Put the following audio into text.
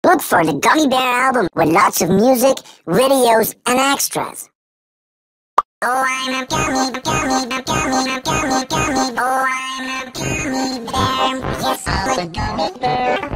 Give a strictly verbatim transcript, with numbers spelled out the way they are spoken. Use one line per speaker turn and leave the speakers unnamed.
Look for the Gummy Bear album with lots of music, videos, and extras. Oh, I'm a gummy, gummy, gummy, gummy, gummy, gummy. Oh, I'm a gummy bear. Yes, I'm a gummy bear.